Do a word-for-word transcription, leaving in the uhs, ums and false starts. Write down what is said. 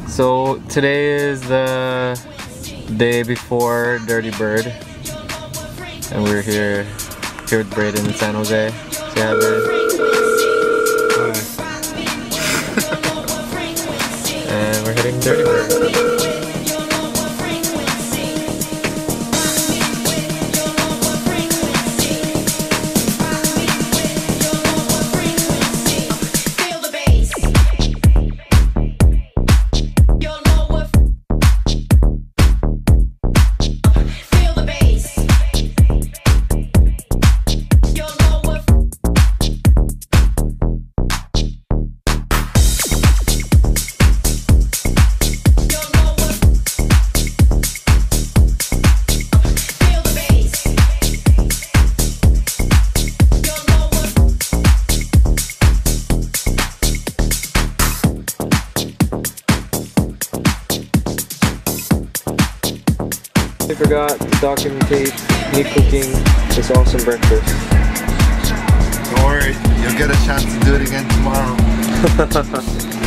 So today is the day before Dirty Bird, and we're here here with Braden in San Jose. Say hi, Braden. And we're hitting Dirty Bird. I forgot to documentate me cooking this awesome breakfast. Don't worry, you'll get a chance to do it again tomorrow.